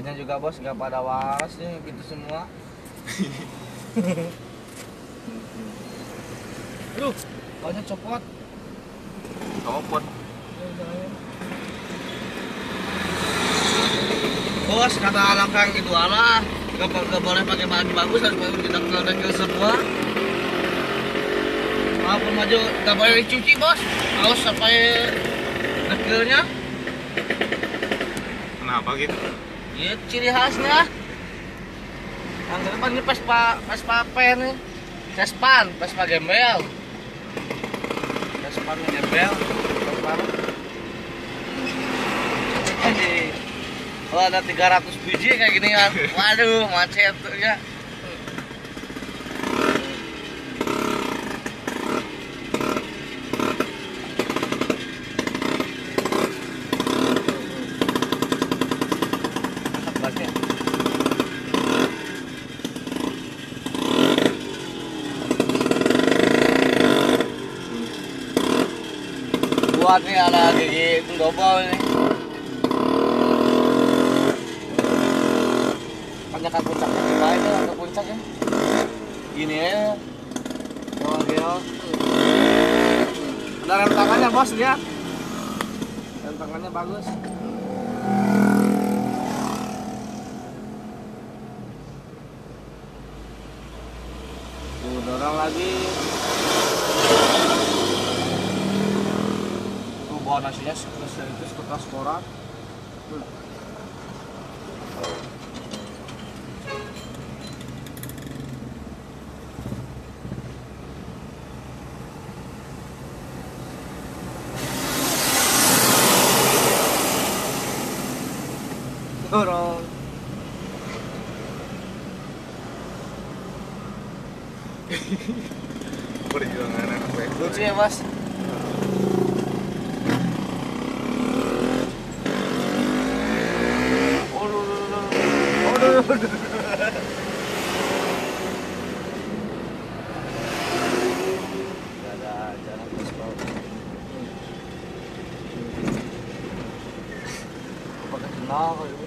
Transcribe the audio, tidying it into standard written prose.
Banyak juga bos, nggak pada waras nih gitu semua. Aduh, banyak copot. Copot. Bos, kata anak kang itu alah, gak boleh pakai baju bagus, harus pakai dekil semua. Walaupun maju gak boleh dicuci bos, harus sampai dekilnya. Kenapa gitu? Ya ciri khasnya. Yang depan ini Vespa pen nih, Vespa gembel. Vespa gembel, Vespa. Kalau ada 300 biji kayak gini kan, waduh macet tuh ya. Buat nih ada gigi double nih. Tanyakan puncaknya gimana itu, ke puncaknya gini ya. Oh, ada rem tangannya bos, lihat rem tangannya bagus. Tuh dorong lagi. Tuh bawa nasinya sekaligus ke transporan. Dorong. Perjuangan anak baik. Lucu ya mas. Jangan pakai kenal.